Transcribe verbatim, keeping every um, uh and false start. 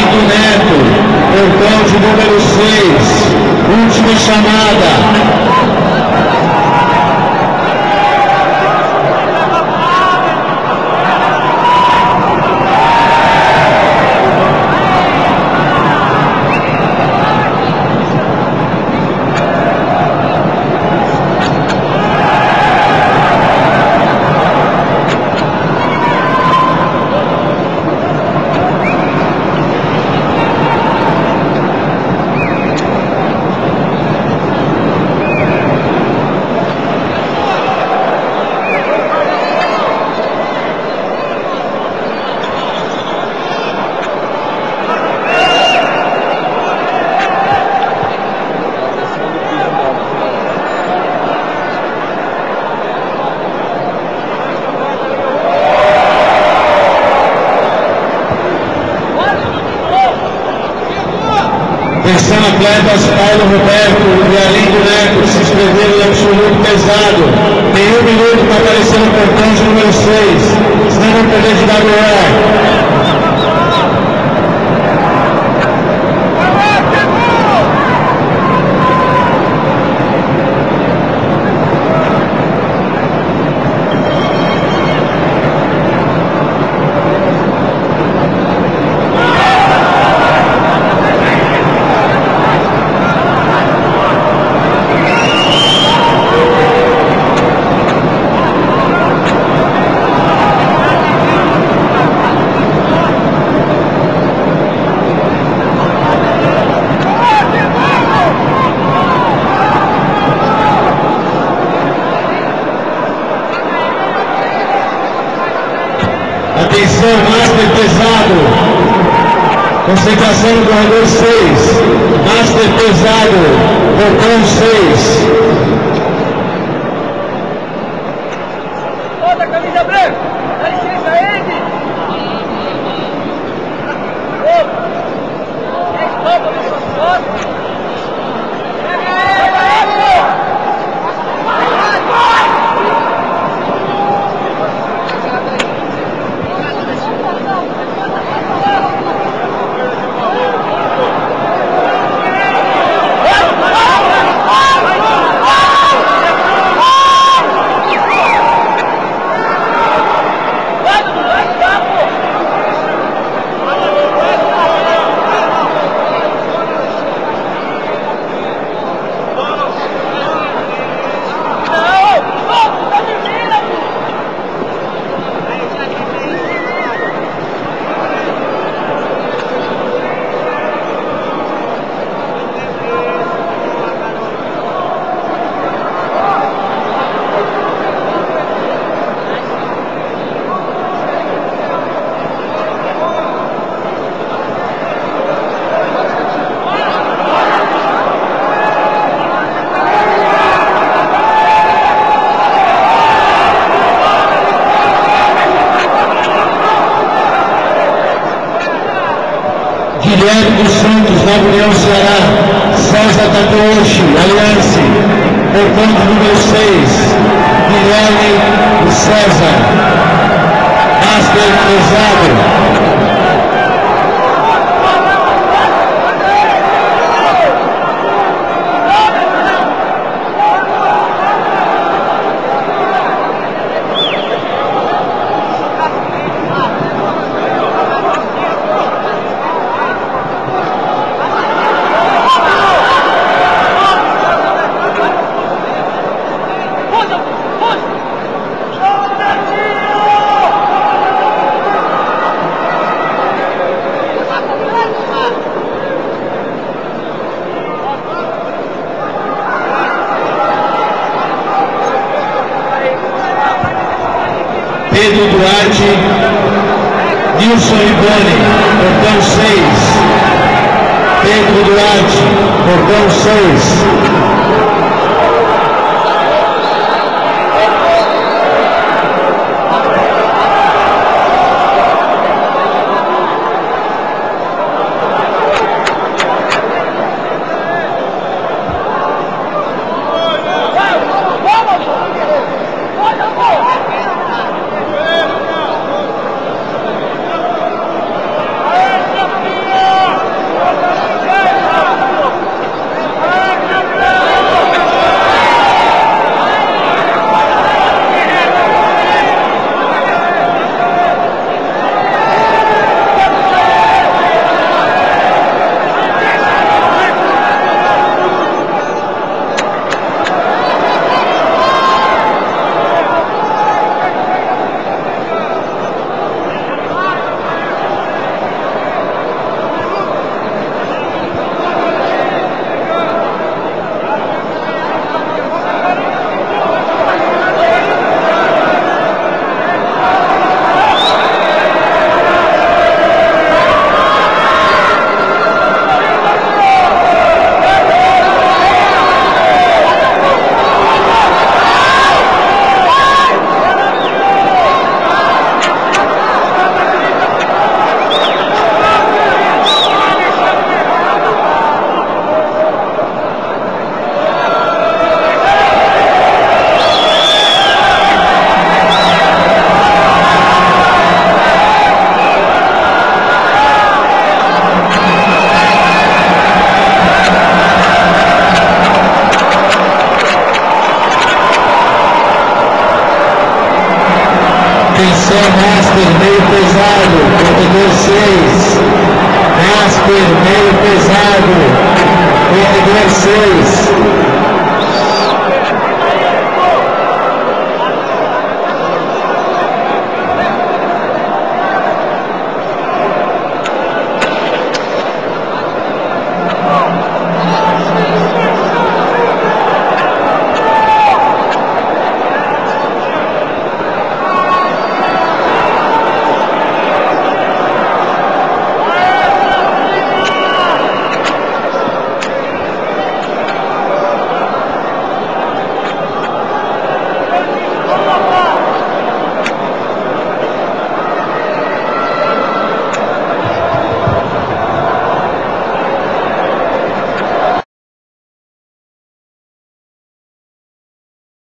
Aliando Neto, portão de número seis, última chamada. Atenção, atletas Paulo Roberto e Aliando Neto se inscreveram no absoluto pesado. Tem um minuto para aparecer no portão de número seis, senão vão perder de W O. Atenção, Master pesado. Concentração no corredor seis. Master pesado, portão seis. Outra camisa branca. Dá licença aí, Ed. Opa. É estopa nessas fotos. Guilherme dos Santos, Nova União Ceará. César Tatuoshi, Aliança, portão de número seis. Guilherme e César. Master pesado. Pedro Duarte, Nilson Riboni, portão seis. Pedro Duarte, portão seis. Casper, meio pesado, corredor seis. Casper, meio pesado, corredor seis.